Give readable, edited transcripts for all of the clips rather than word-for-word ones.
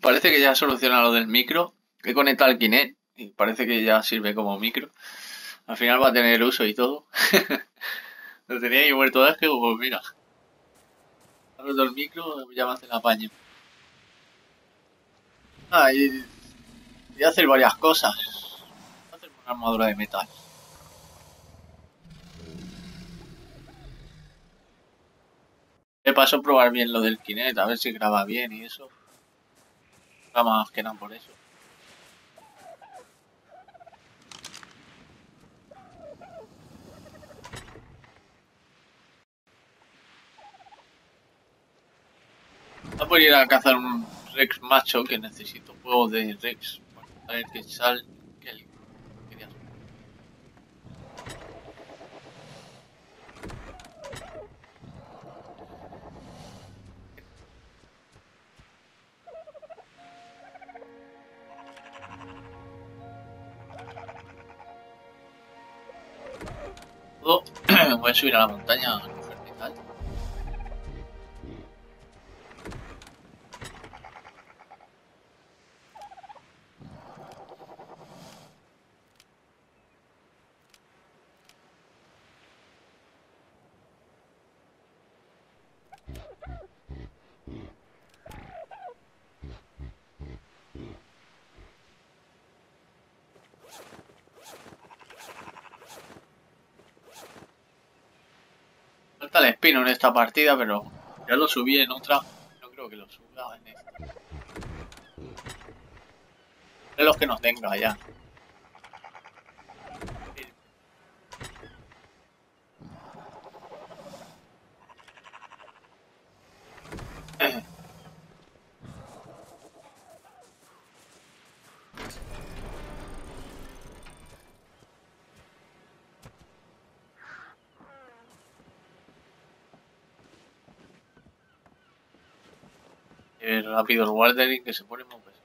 Parece que ya soluciona lo del micro. He conectado el Kinect y parece que ya sirve como micro. Al final va a tener uso y todo. Lo tenía ahí muerto de asco, pues mira. Ha roto el micro, ya me hace el apaño. Ah, y hacer varias cosas. Hacer una armadura de metal. De paso probar bien lo del Kinect, a ver si graba bien y eso. Nada más que nada por eso. Voy a por ir a cazar un Rex macho que necesito huevos de Rex. A ver qué sal. Que quería. Voy a subir a la montaña a coger metal. Falta el espino en esta partida, pero ya lo subí en otra. No creo que lo suba en esta. Es los que nos tenga ya. Rápido el Waldering que se pone muy pesado.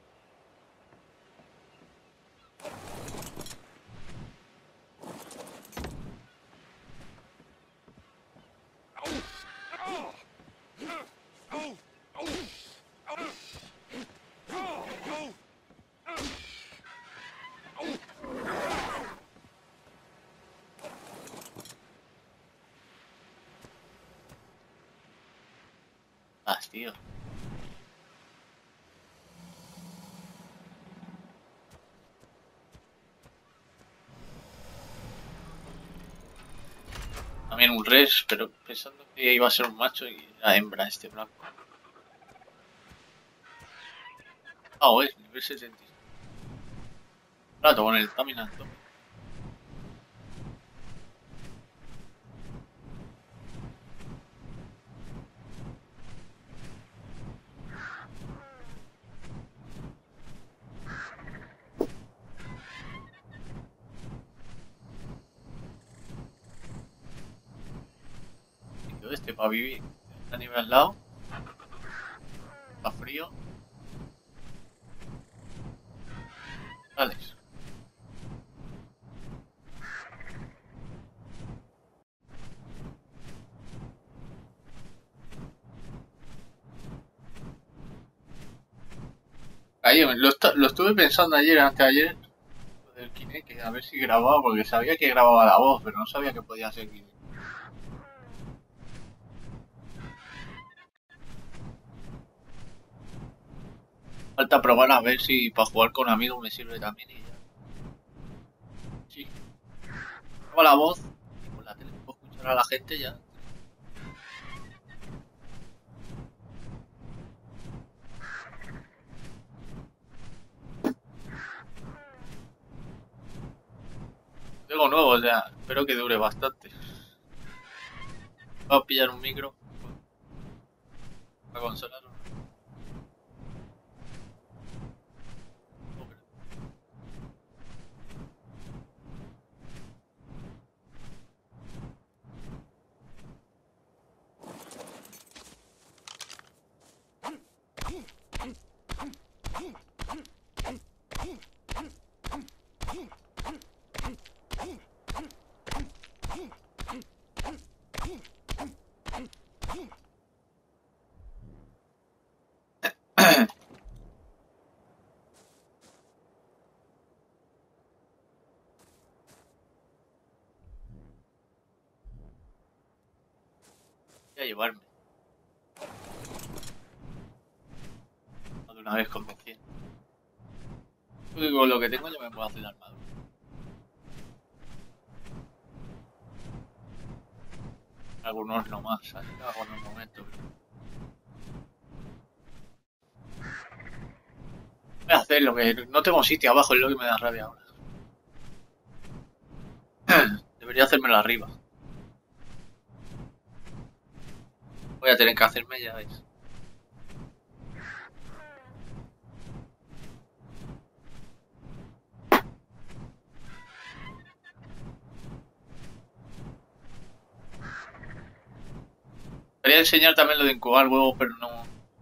Ah, tío. También un res, pero pensando que iba a ser un macho y era hembra este blanco. Ah, es nivel 76. Rato con el caminando. Este para vivir. Está nivel al lado. Está frío. Vale. Ahí, lo estuve pensando ayer, antes de ayer, lo del Kinect, que a ver si grababa, porque sabía que grababa la voz, pero no sabía que podía ser Kinect. Falta probar a ver si para jugar con amigos me sirve también y ya. Sí. Grabo la voz y con la tele puedo escuchar a la gente ya. Tengo nuevo, o sea, espero que dure bastante. Voy a pillar un micro. La consola. Voy a llevarme. De una vez con 100. Creo que con lo que tengo ya me puedo hacer la armadura. Algunos no más, ¿sabes? Algunos momentos. Voy a hacer lo que... No tengo sitio abajo, es lo que me da rabia ahora. Debería hacérmelo arriba. Voy a tener que hacerme, ya veis. Quería enseñar también lo de incubar huevos, pero no...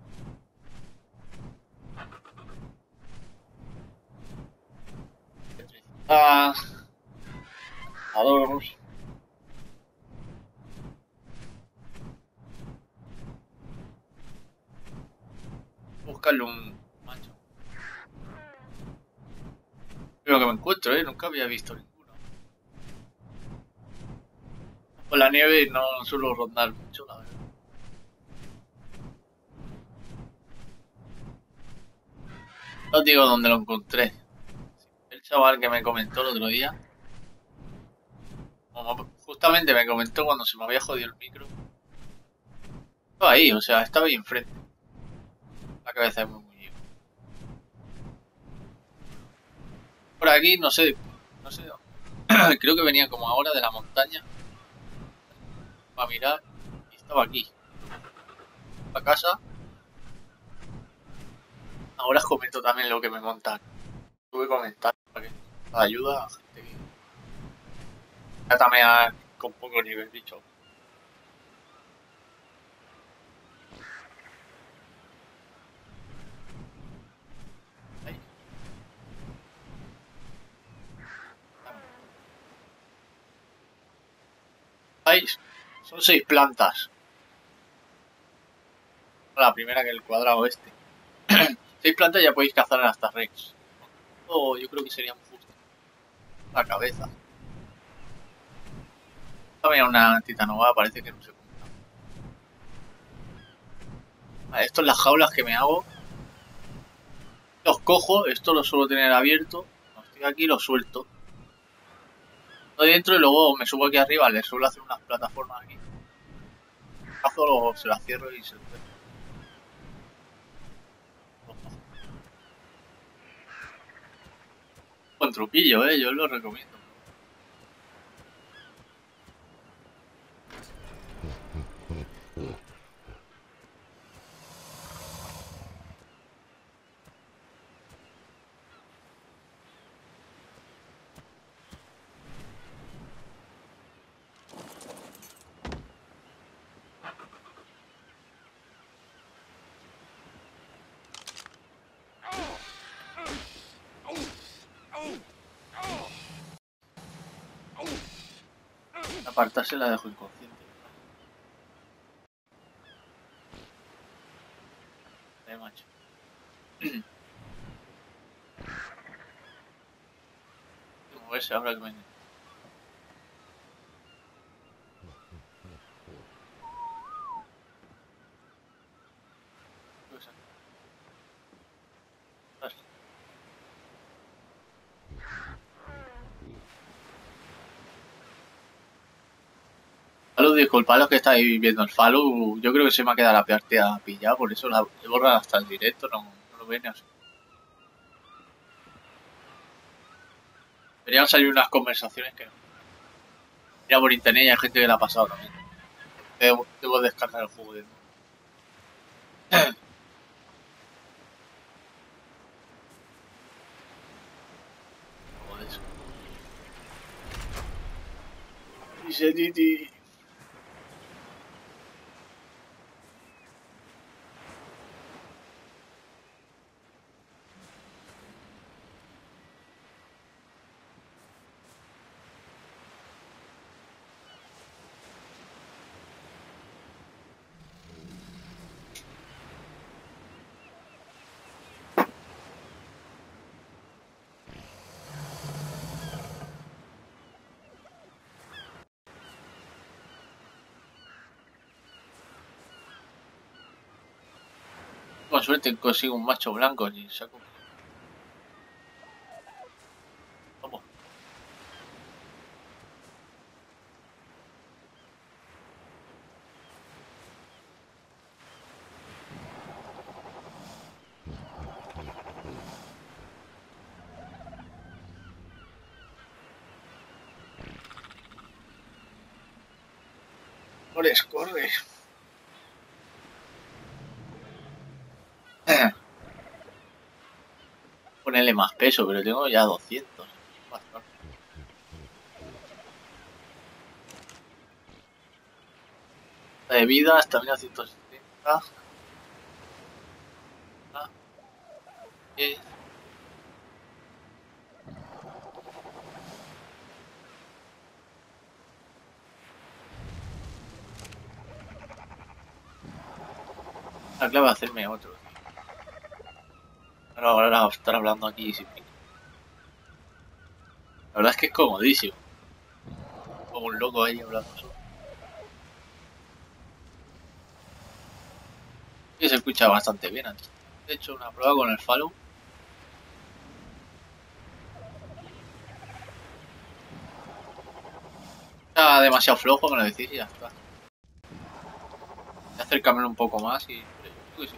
Adornos. Buscarle un macho. Creo que me encuentro, nunca había visto ninguno. Por la nieve no suelo rondar mucho, la verdad. No os digo dónde lo encontré. El chaval que me comentó el otro día. Justamente me comentó cuando se me había jodido el micro. Estaba ahí, o sea, estaba ahí enfrente. La cabeza de mi muñeco. Por aquí, no sé dónde. Creo que venía como ahora de la montaña. Para mirar. Y estaba aquí. La casa. Ahora os comento también lo que me montan. Tuve que comentar para que ayuda a gente que ya también con poco nivel, bicho. Ahí. Ahí. Son 6 plantas. La primera que el cuadrado este. 6 plantas ya podéis cazar hasta Rex. O yo creo que sería un justo. La cabeza. También una titanova, parece que no se compra. Vale, esto es las jaulas que me hago. Los cojo, esto lo suelo tener abierto. Cuando estoy aquí lo suelto. Estoy dentro y luego me subo aquí arriba, le suelo hacer unas plataformas aquí. Cazo, luego se las cierro y se lo dejo. Buen truquillo, yo os lo recomiendo. Apartarse la dejo inconsciente. Macho. Moverse ahora que me... Fallout, disculpad los que estáis viendo el Fallout. Yo creo que se me ha quedado la partida pillada, por eso la he borrado hasta el directo, no lo ven así. Deberían salir unas conversaciones que no. Ya por internet y hay gente que la ha pasado también. Debo descargar el juego de nuevo. Dice Titi. Con suerte consigo un macho blanco y saco. Vamos. Corre. Ponerle más peso, pero tengo ya 200. Bastante. La de vida hasta 1170. Eh, La clave es hacerme otro. Ahora estar hablando aquí sin mí. La verdad es que es comodísimo. Como un loco ahí hablando solo. Y se escucha bastante bien antes. He hecho una prueba con el Fallout. Está demasiado flojo, me lo decís y ya está. Voy a acercarme un poco más y... Pero yo creo que sí.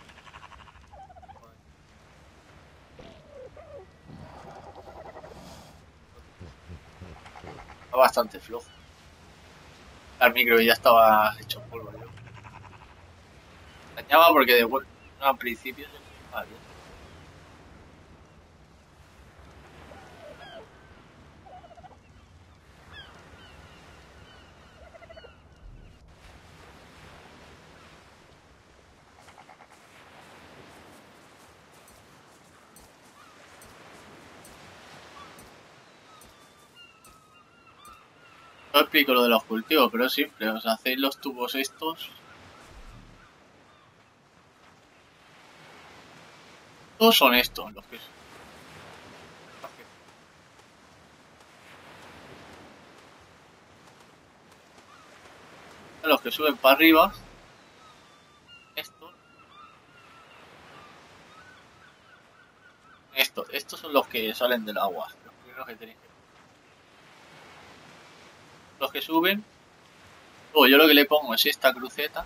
Está bastante flojo. El micro ya estaba hecho polvo yo. Dañaba porque de bueno, al principio se escuchaba bien. No explico lo de los cultivos, pero es simple. Os hacéis los tubos estos. Todos son estos los que... Los que suben para arriba. Estos son los que salen del agua. Los primeros que tenéis que... Los que suben. Luego yo lo que le pongo es esta cruceta.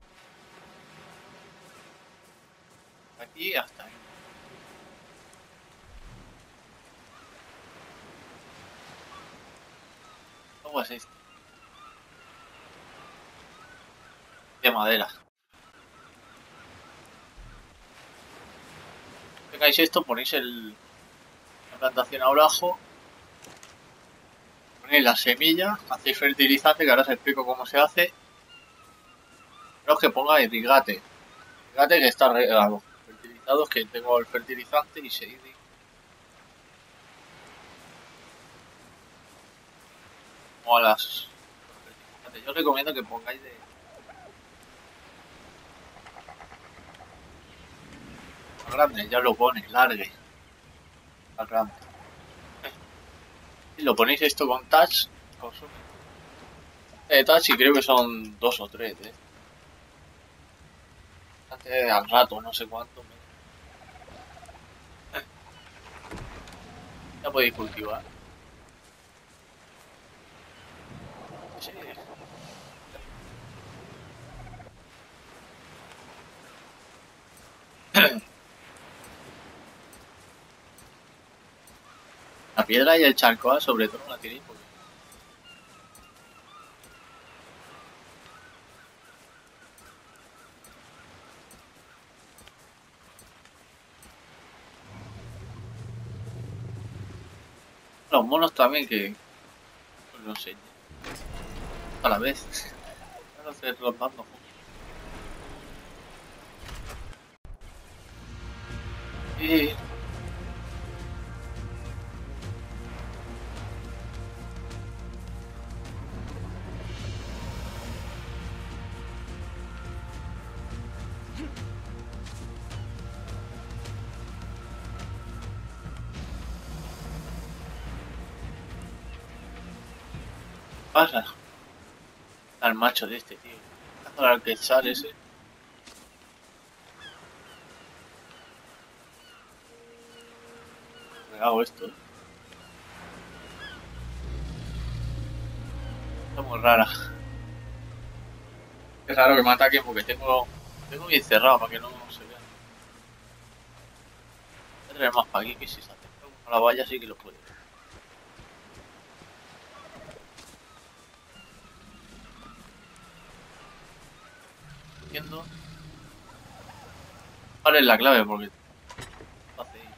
Aquí hasta ahí. Luego es este. De madera. Tengáis esto, ponéis la plantación abajo. Ponéis la semilla, hacéis fertilizante, que ahora os explico cómo se hace. Pero que ponga irrigate. Irrigate que está regado. Fertilizados, que tengo el fertilizante y se irriga. Como a las... Yo os recomiendo que pongáis de... Más grande, ya lo pone, largue. Más grande. Y lo ponéis esto con touch. Consume. Touch y creo que son 2 o 3, al rato, no sé cuánto. Ya podéis cultivar. Sí. La piedra y el charcoal sobre todo la tiréis porque... Los monos también que... Pues no sé. A la vez. Van a hacer rotando juntos. Y... pasa al macho de este, tío. Al que sale ese. cagado esto. Está muy rara. Es raro que me ataquen porque tengo bien cerrado para que no se vea. Voy a traer más para aquí que si se acerca uno a la valla sí que lo puede ver. Entiendo. ¿Cuál es la clave? Porque hace ahí.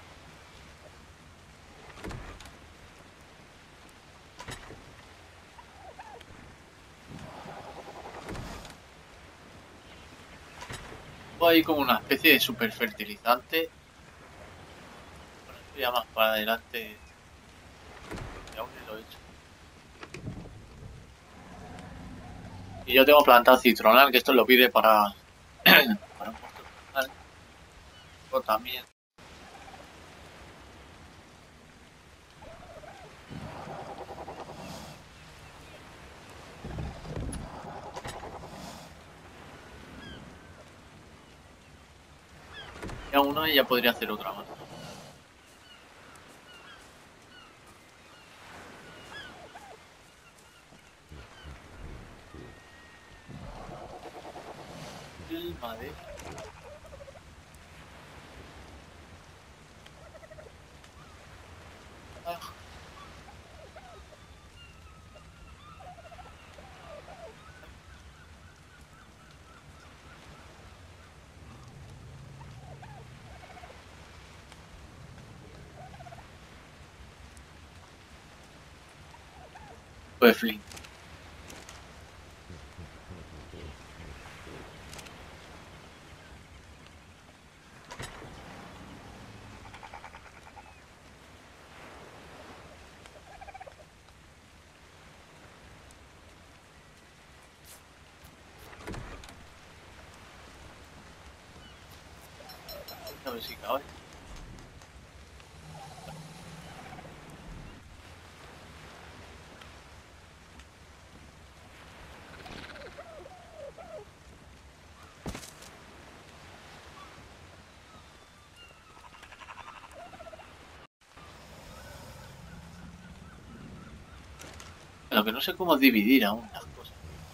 Hay como una especie de super fertilizante. Bueno, esto ya más para adelante. Y aún no lo he hecho. Y yo tengo plantado citronal, que esto lo pide para un puesto citronal. O también. Ya uno y ya podría hacer otra más. El madera. Ah, pues flint. A ver si cabe. Lo que no sé cómo dividir aún las cosas.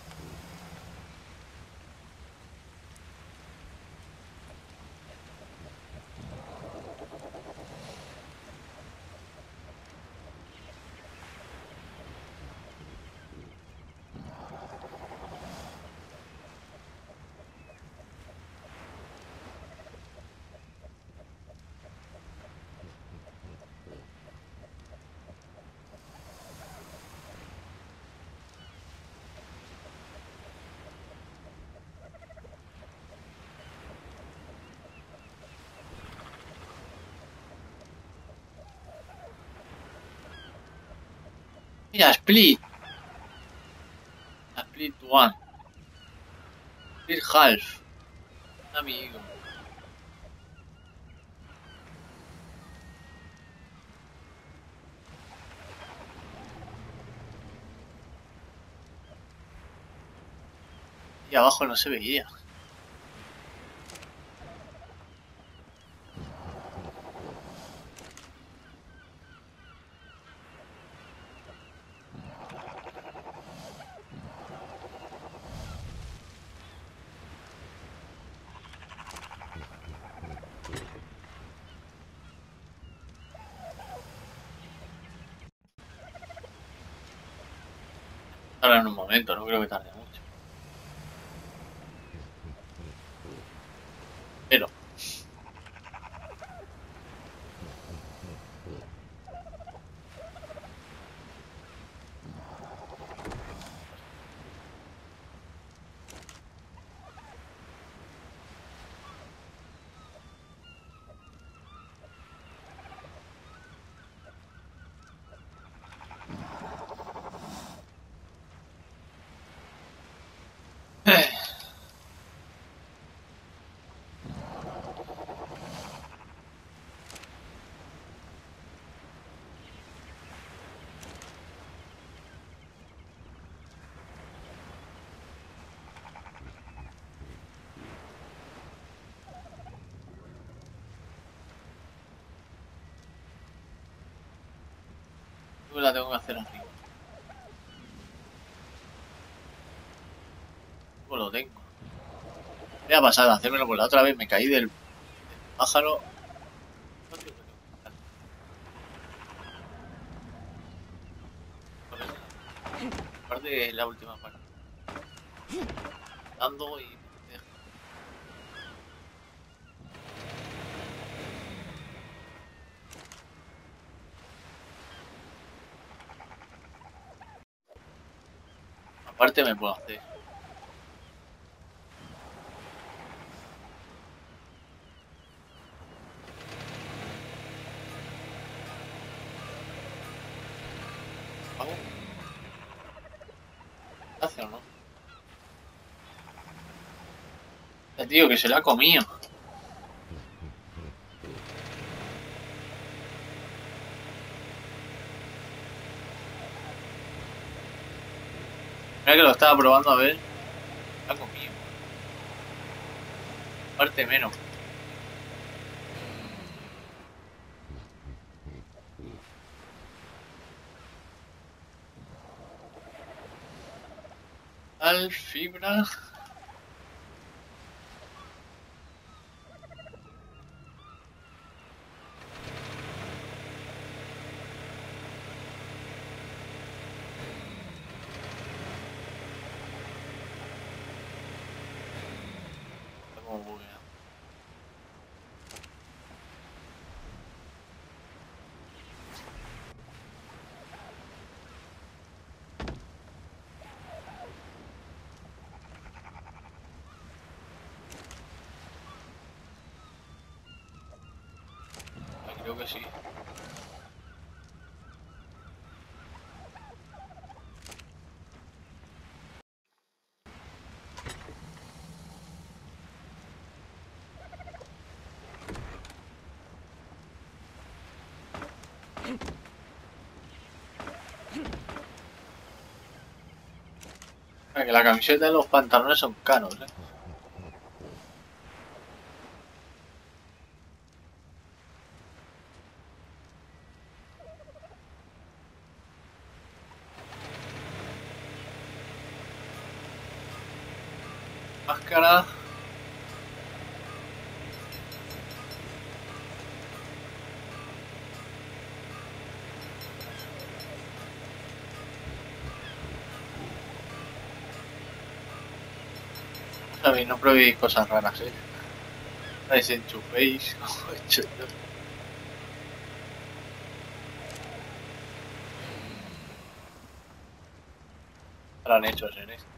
Mira, split. Split one. Split half. Amigo. Y abajo no se veía. Ahora en un momento, no creo que tarde mucho. Pero. Yo la tengo que hacer arriba. Pues lo tengo. Me ha pasado a hacérmelo por la otra vez. Me caí del pájaro. No tengo que tocar. Aparte de la última parte. Dando y... Aparte me puedo hacer. ¿Hago? ¿Hace o no? Tío, que se la ha comido. Mira que lo estaba probando a ver. Se la ha comido. Parte menos. Al fibra. Como buguea. Creo que sí. Que la camiseta y los pantalones son caros, ¿eh? Máscara. Sabéis, no probéis cosas raras, ¿eh? Desenchuféis, como he hecho yo. Estarán hechos en esto.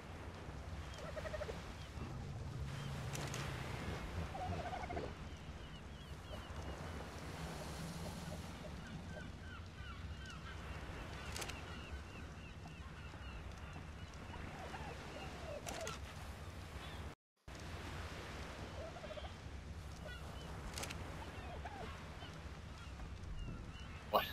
Bueno.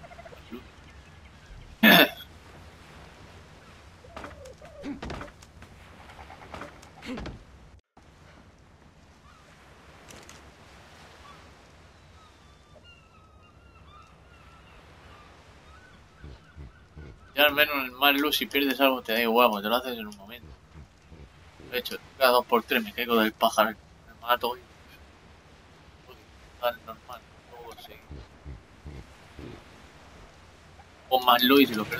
Ya al menos en más luz, si pierdes algo te da igual, porque te lo haces en un momento. De hecho, cada 2x3 me caigo del pájaro, me mato y... Tan normal, todo así. Con más luz y si lo pierdo.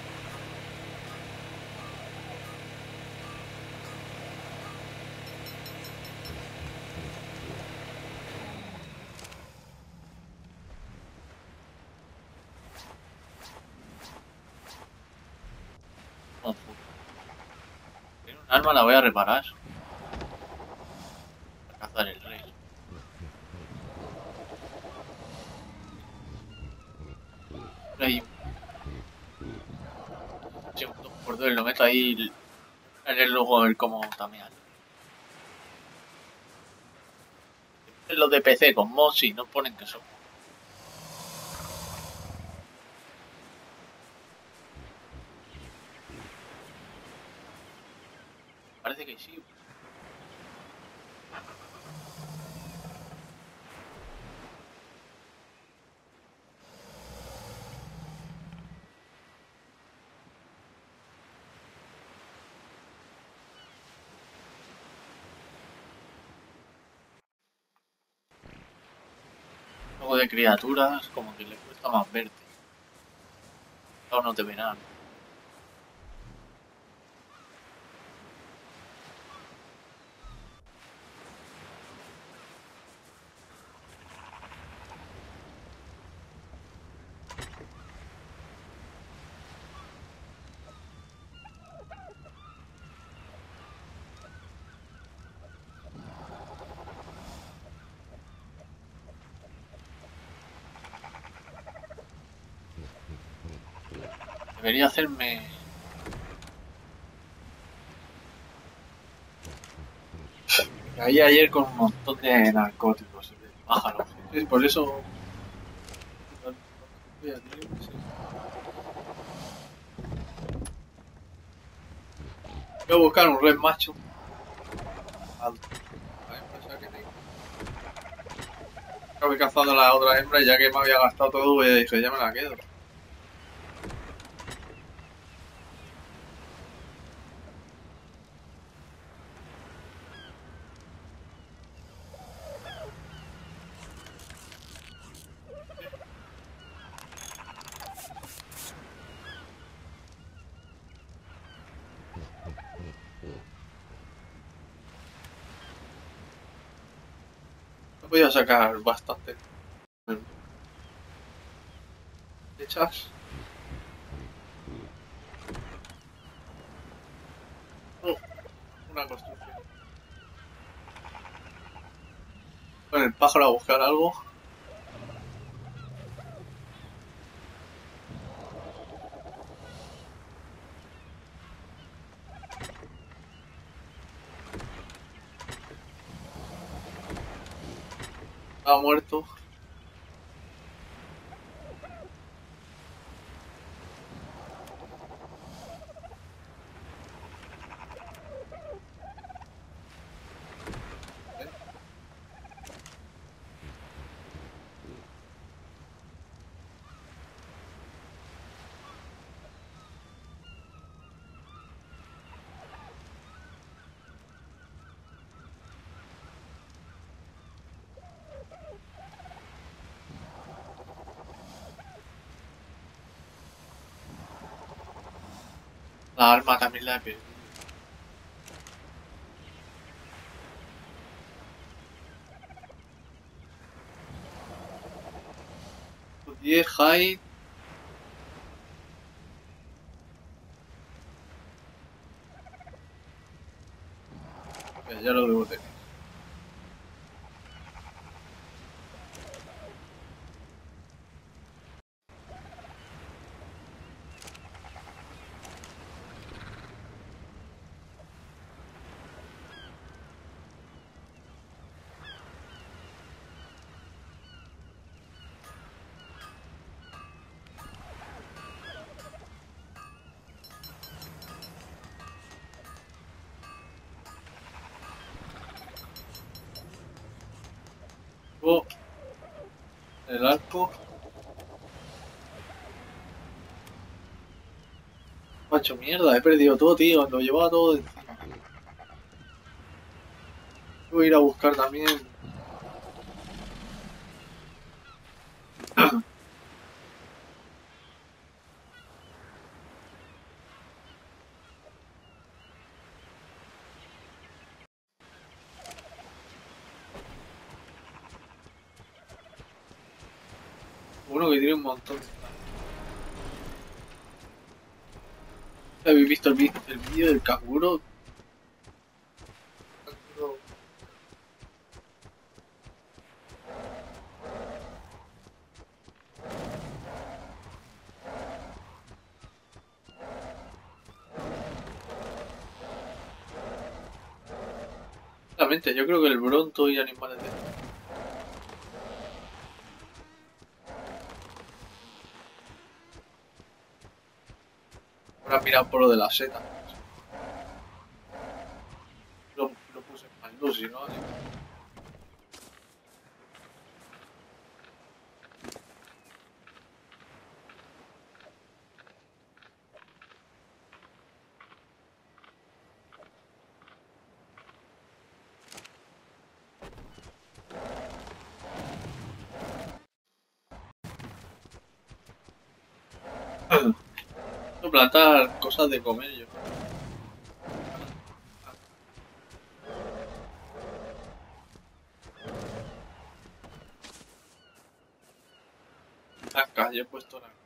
Tiene un arma, la voy a reparar. Para cazar el rey. Ahí. Sí, un 2x2 lo meto ahí en el logo a ver cómo también. En los de PC con mods y no ponen que son. Parece que sí. de criaturas, como que le cuesta más verte. O no te verán. Debería hacerme... Caí ayer con un montón de narcóticos, de pájaros. Sí, por eso... Voy a buscar un red macho. Alto. Acabé cazando a la otra hembra y ya que me había gastado todo, pues dije, ya me la quedo. No podía sacar bastante. ¿Echas? Oh, una construcción. Con el pájaro a buscar algo. Estaba muerto. La arma también la he perdido. Hide. Ya lo debo tener. Oh, el arco. Macho, mierda, he perdido todo, tío. Lo llevaba todo de encima. Voy a ir a buscar también. Uno que tiene un montón. ¿Habéis visto el vídeo del canguro? Exactamente, yo creo que el bronto y animales de estos. Ahora mira por lo de la seta. Lo puse en mal luz, si no. plantar cosas de comer yo. Acá, yo he puesto la...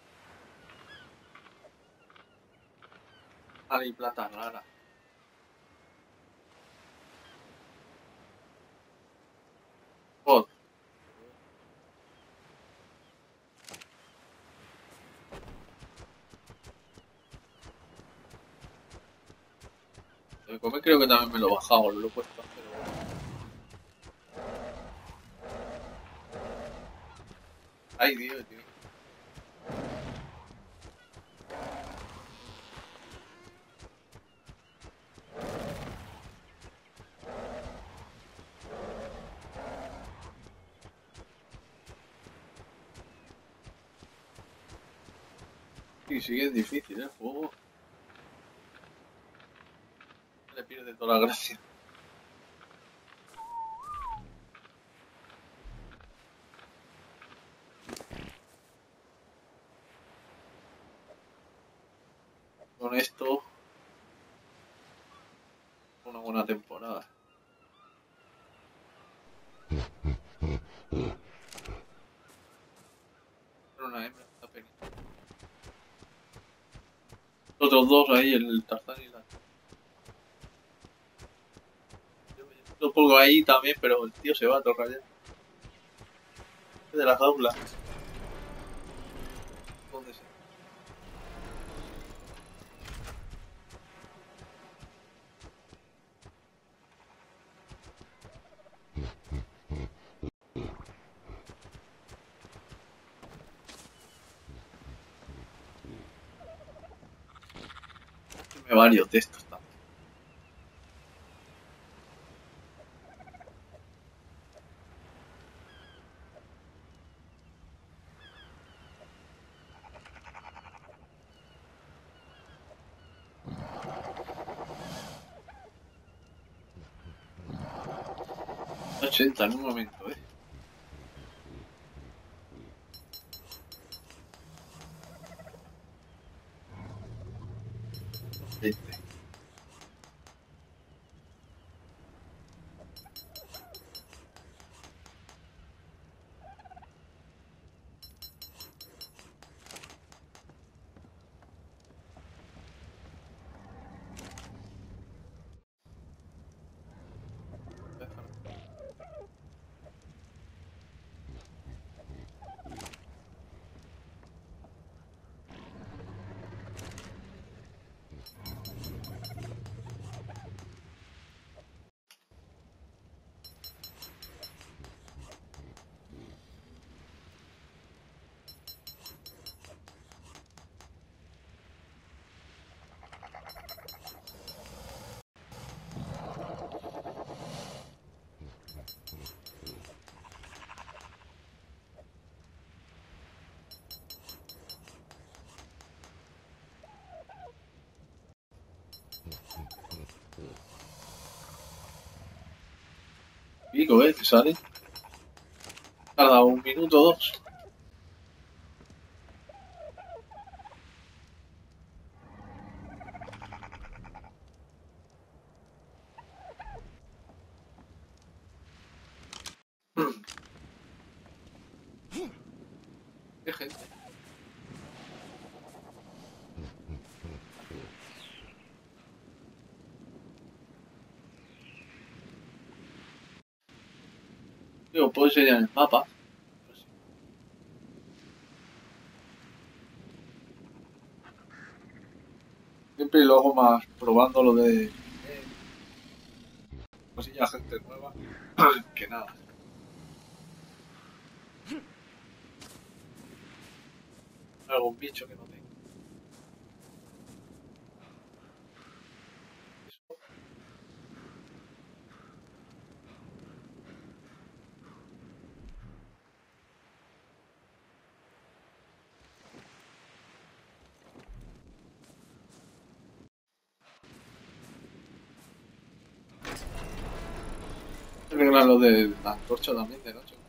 Hay plata rara. Oh, el comer creo que también me lo he bajado, lo he puesto. Pero... Ay, Dios, tío. Y sí que es difícil el juego. Le pierde toda la gracia. Con esto, una buena temporada. Pero una hembra, está pequeña. Los otros dos ahí, el Tarzán y la... Yo lo pongo ahí también, pero el tío se va a tocar ya. De la jaula. ¿Dónde se? Tiene varios de estos también. ...80 en un momento, ¿eh? Gente. Pico, ¿eh? Que sale. Tarda un minuto o dos. Qué gente. Digo, puedo enseñar el mapa. Siempre lo hago más probando lo de... Cosilla gente nueva. Que nada. Algún bicho que no tengo. Eso. Arreglar lo de la antorcha también de noche.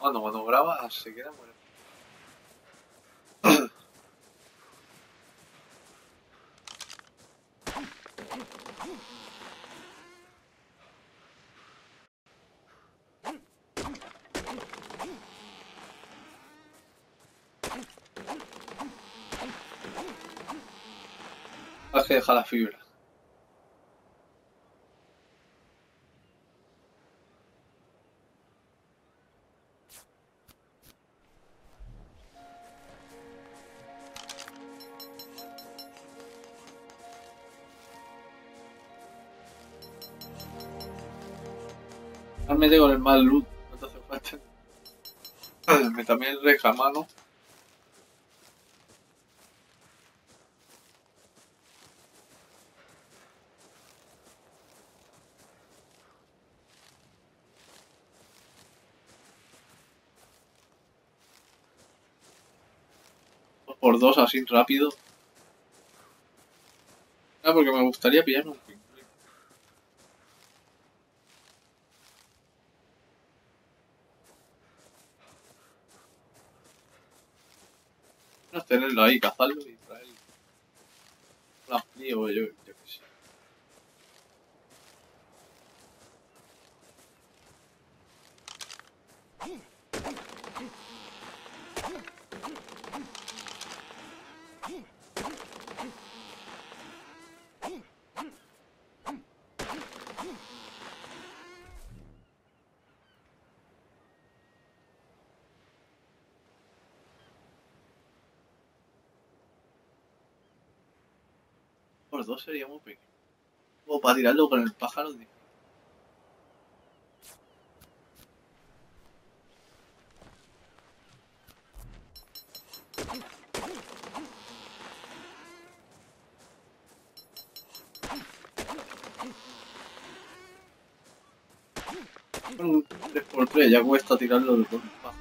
Cuando graba se queda muy... Hay que dejar la fibra. Realmente con el mal loot no te hace falta. Me también el reja a mano. Por dos así rápido. Ah, porque me gustaría pillarme un pingüino. No es tenerlo ahí, cazarlo y traerlo. Un amplío, yo qué sé. Por dos sería muy pequeño. O para tirarlo con el pájaro. Con un 3x3 ya cuesta tirarlo con el pájaro.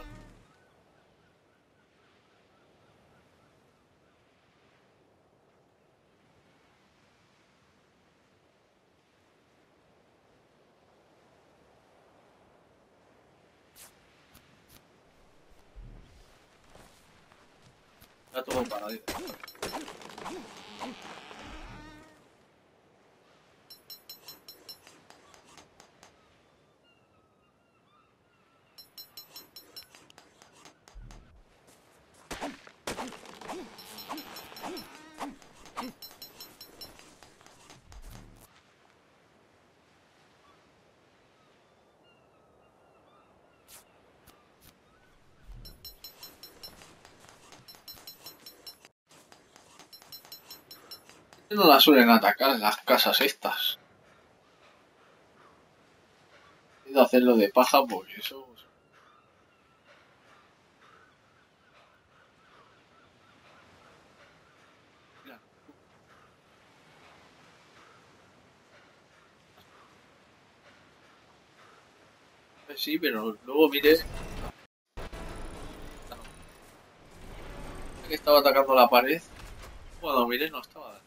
Está todo paradito. No la suelen atacar en las casas estas. He ido a hacerlo de paja porque eso... Mira. Sí, pero luego miré que estaba atacando la pared. Cuando miré no estaba.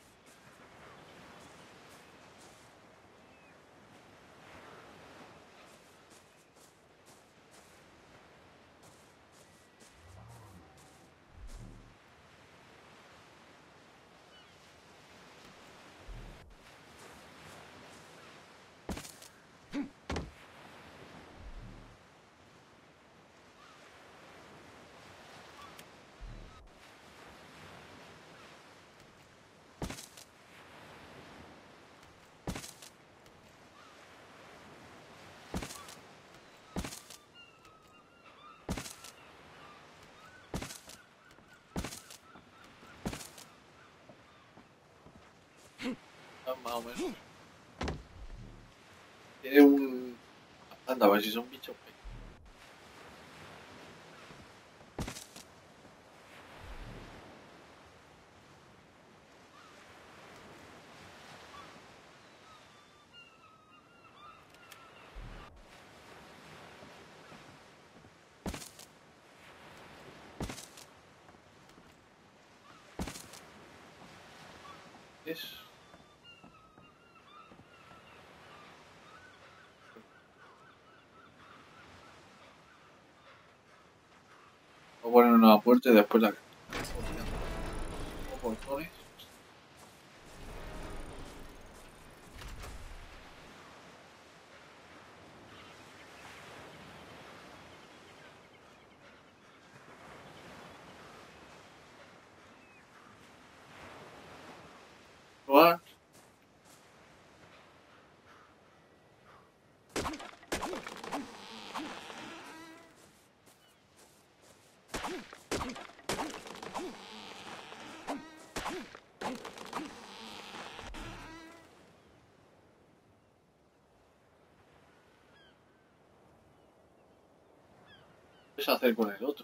Más o menos. Tiene un... Anda, a ver si son bichos pequeños. Es... la puerta y después la... portones. Probar. ¿Qué es hacer con el otro?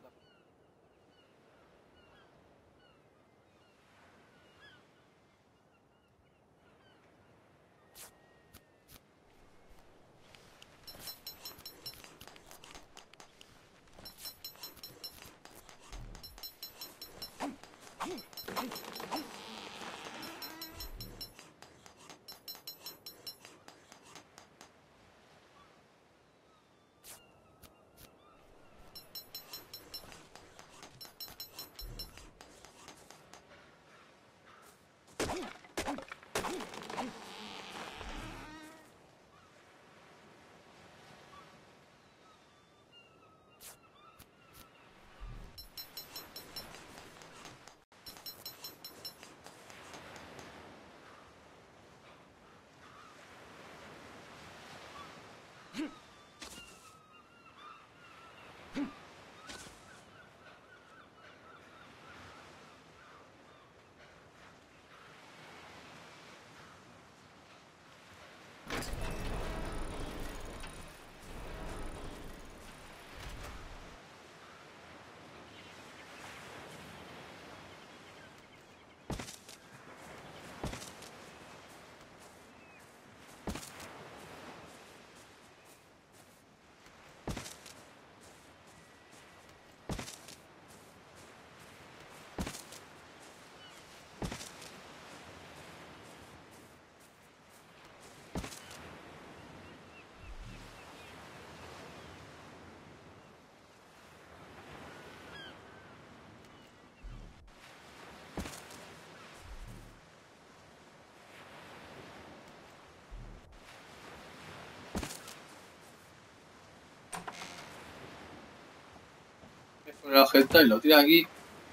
La gente y lo tira aquí.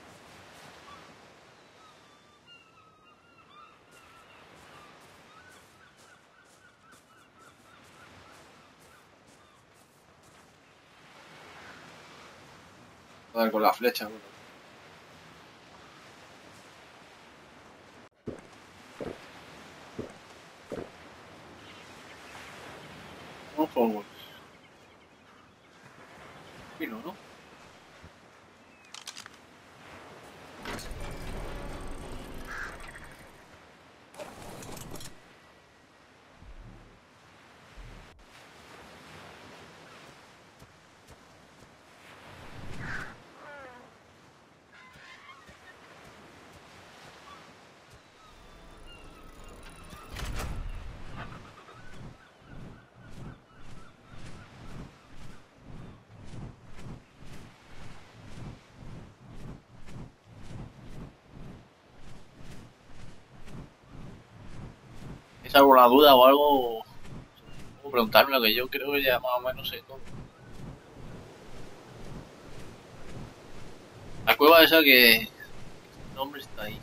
A ver con la flecha. Bueno. Vamos forward. Fino, ¿no? ¿Tienes alguna duda o algo? Puedo preguntarme lo que yo creo que ya más o menos sé todo. La cueva esa que... El hombre está ahí.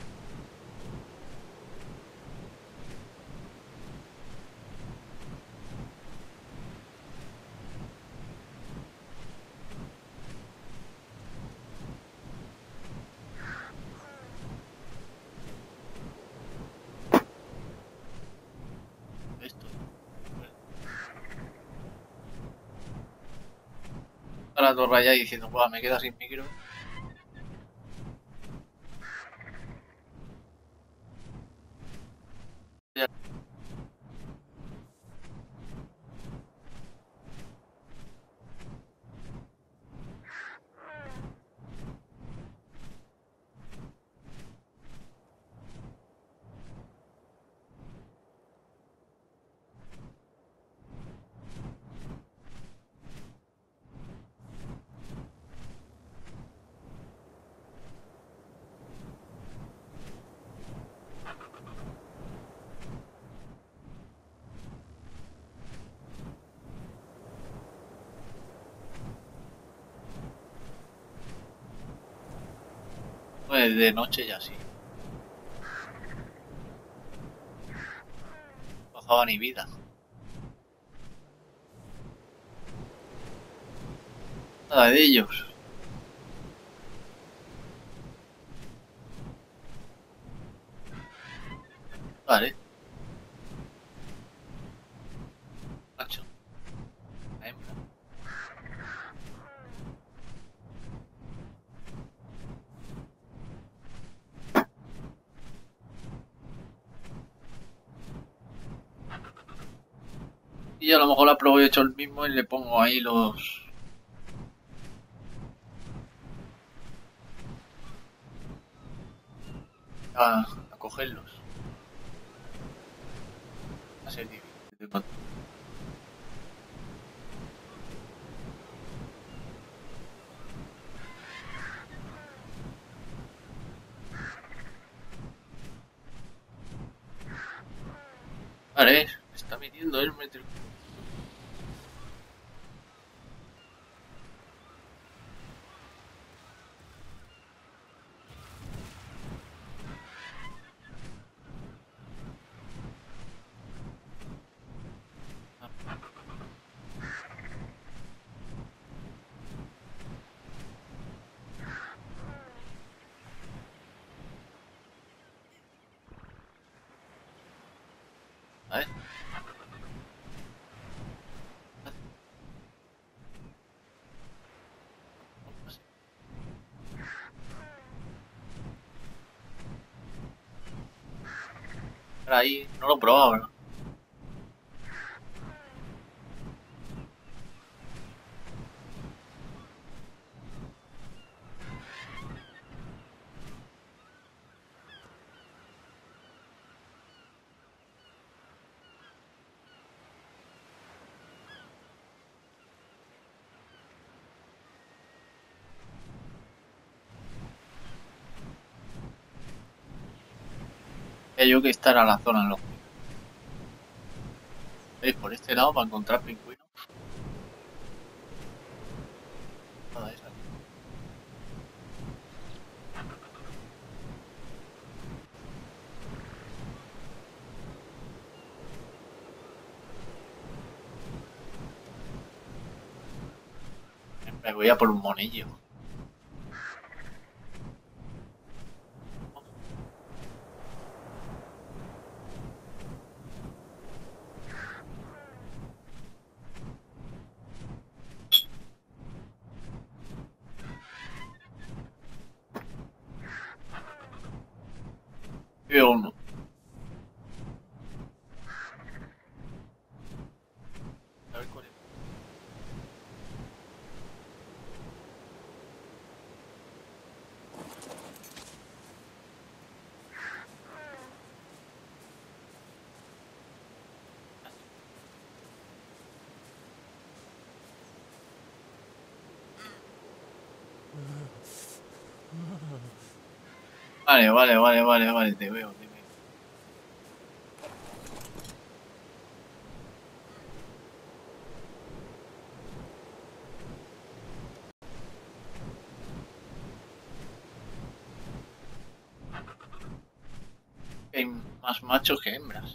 Esto. Está la torre allá diciendo, buah, me queda sin micro. Ya. es de noche ya sí. No pasaba ni vida. Nada de ellos. Vale, macho. La hembra. Y a lo mejor la aprovecho el mismo y le pongo ahí los... a cogerlos. Va a ser difícil de encontrar. Vale, me está midiendo el metro. A ver. Ahí, no lo he probado, ¿no? Hay yo que estar a la zona en los... ¿Veis? Por este lado para encontrar pingüinos. Nada, esa. Me voy a por un monillo. Veo uno. A ver cuál es. Vale, te veo, te veo. Hay más machos que hembras.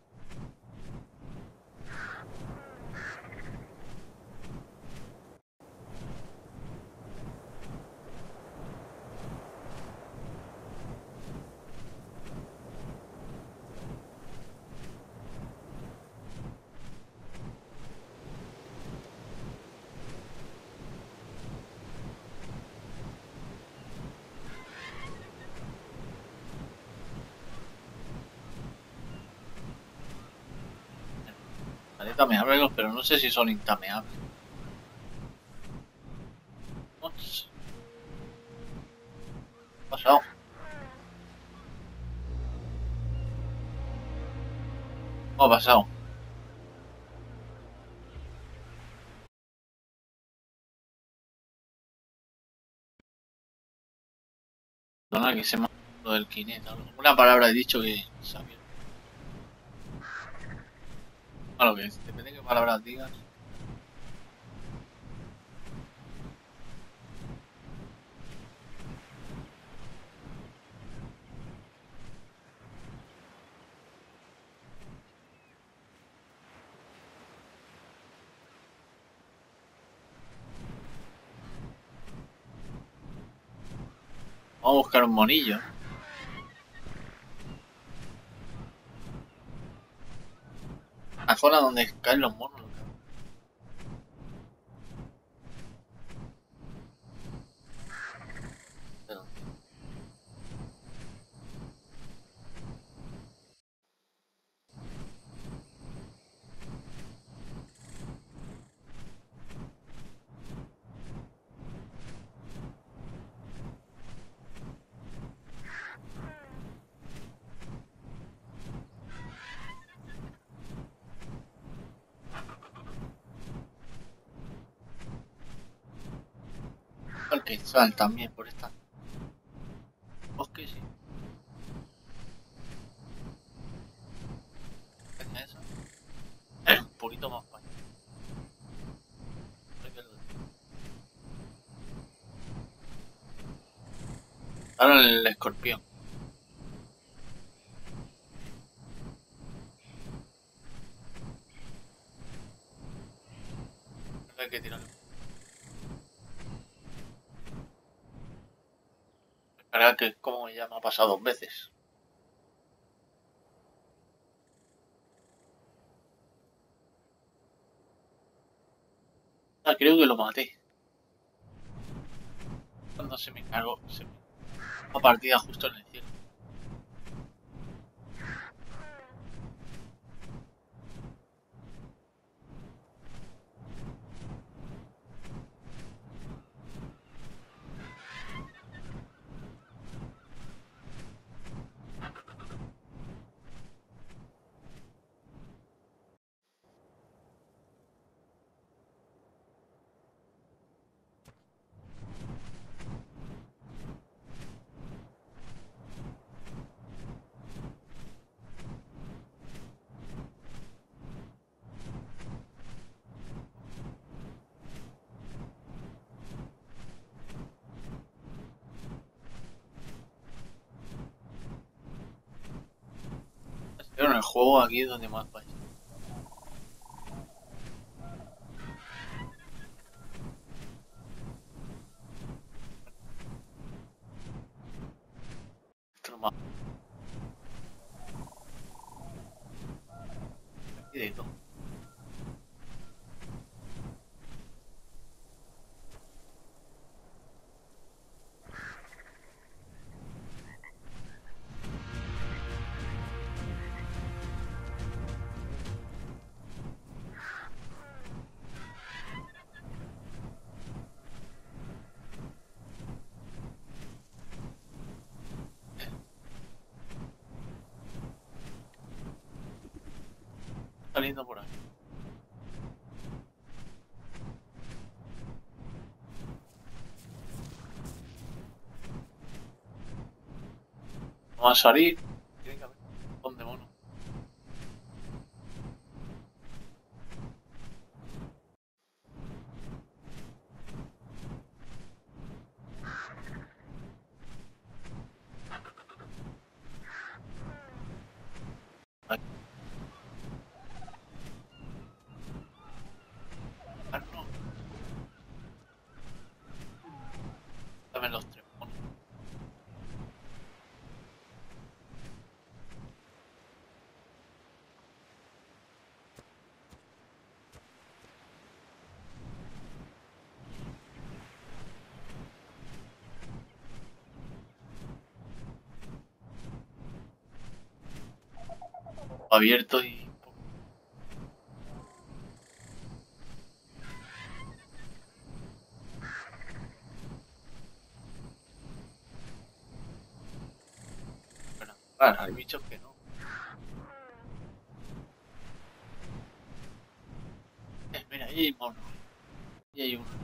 Vale, tameables, pero no sé si son intameables. Ups. ¿Qué ha pasado? ¿Qué ha pasado? Perdona que se me ha lo del Kinect. Una palabra he dicho que sabía. Claro que depende de qué palabras digas. Vamos a buscar un monillo. La zona donde caen los monos. Ok, sal también por esta. Bosque, sí. ¿Es eso? Un poquito más para allá. Ahora el escorpión. Hay que tirarlo. Espera que como ya me ha pasado 2 veces. Ah, creo que lo maté. Cuando se me cargó, la partida justo en el cielo. Pero en el juego aquí es donde más vais. Esto lo más. Aquí de todo. Saliendo por aquí. Vamos a salir. Tiene que haber un montón de monos. Aquí. Ah, no. Dame los 3 monos. Abierto y... Bueno, claro, hay bichos que no. Mira, ahí hay monos. Y hay unos.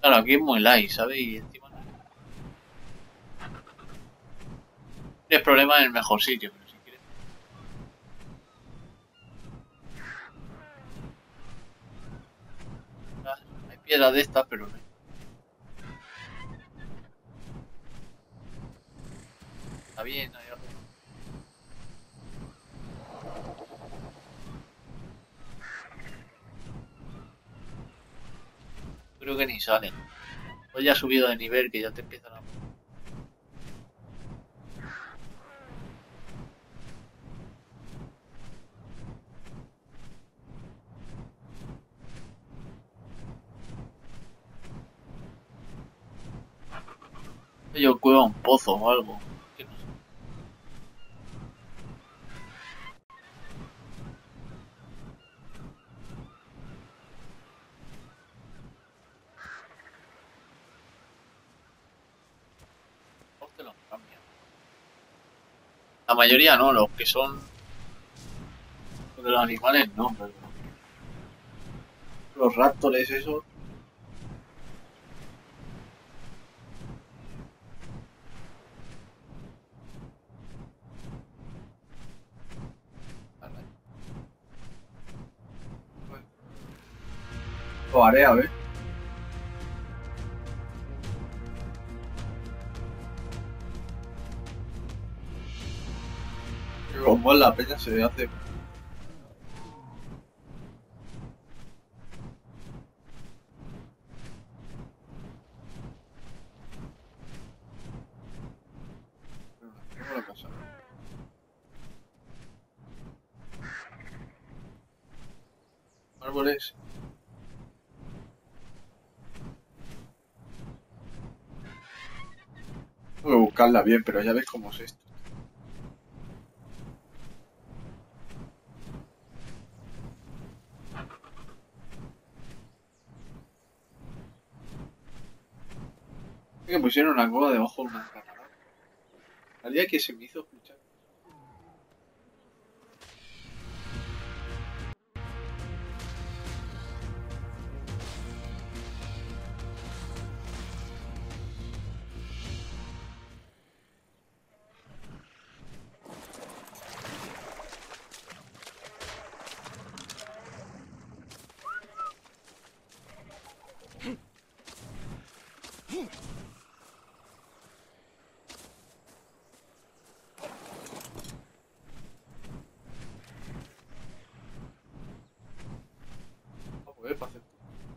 Claro, aquí es muy light, ¿sabes? Y encima no tienes problemas en el mejor sitio, pero si quieres. Hay piedras de estas, pero no. Está bien, hay algo. Creo que ni salen. Pues ya has subido de nivel que ya te empiezan a... Yo cueva un pozo o algo. Que no sé. Los te los cambian. La mayoría no, los que son los de los animales no, pero los raptors esos. Lo haré, a ver. Como la peña se hace. ¿Cómo lo pasa? Árboles. Tengo que buscarla bien, pero ya ves cómo es esto. Es que pusieron una cueva debajo de una catarata. Al día que se me hizo escuchar. No, pues, para hacer.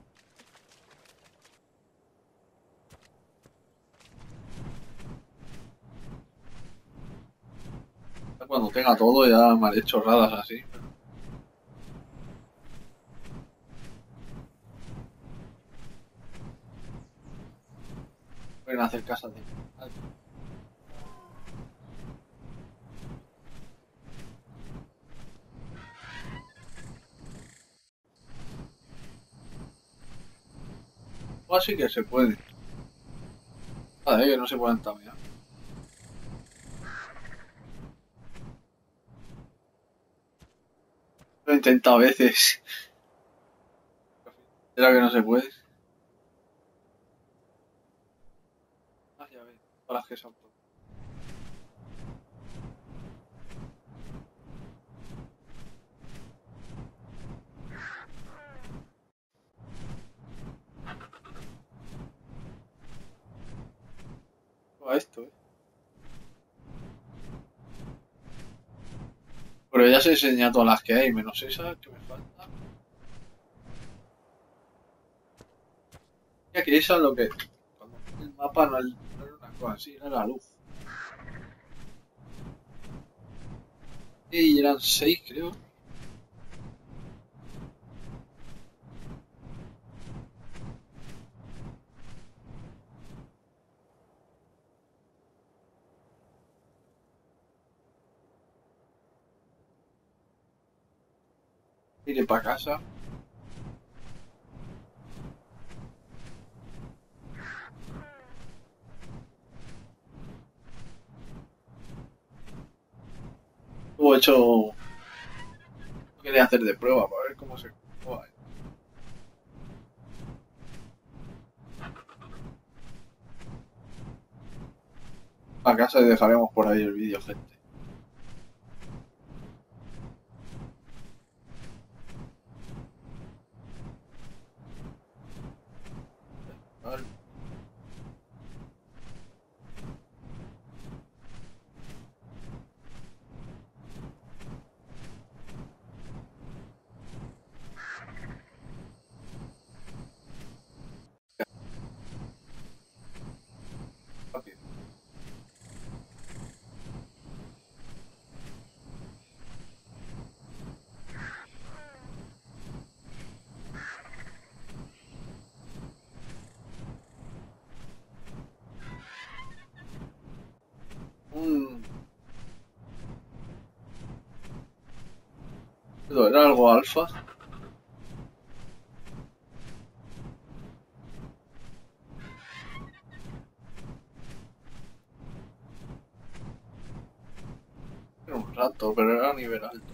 Cuando tenga todo ya me haré chorradas así. Pueden hacer casas de... O así que se puede. Vale, que no se pueden tamear. Lo he intentado a veces. Era que no se puede. Ah, ya ves. Para las que son. A esto, Pero ya se enseña todas las que hay, menos esa que me falta. Ya que esa es lo que... Cuando el mapa no era una cosa así, era la luz. Y eran 6, creo. Iré para casa. Luego he hecho... Quería hacer de prueba para ver cómo se juega. a casa y dejaremos por ahí el vídeo, gente. Vale. Rápido. ¿Era algo alfa? Era un rato, pero era a nivel alto.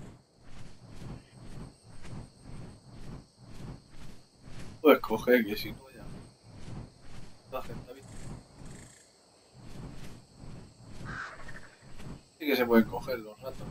Puedes coger, que si no ya. La gente ha visto. Sí que se pueden coger los ratos.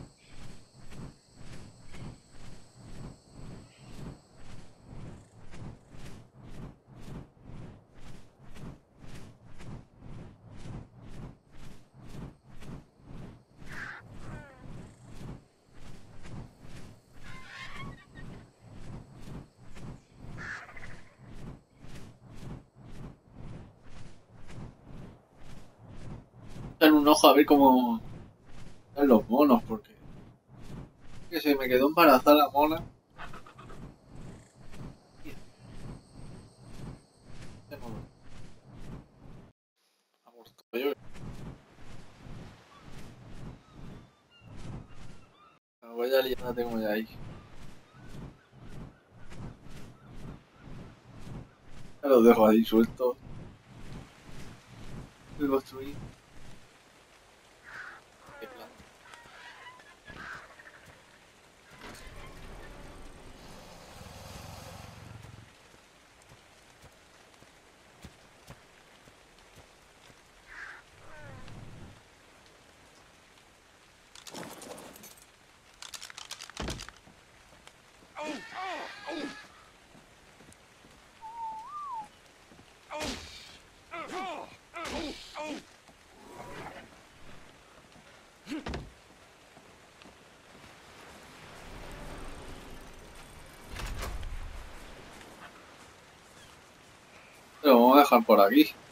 En un ojo a ver cómo están los monos, porque que se me quedó embarazada la mona. Yo me voy a liar, la tengo ya ahí. Ya los dejo ahí sueltos. Voy a construir. Qué plan. Lo vamos a dejar por aquí.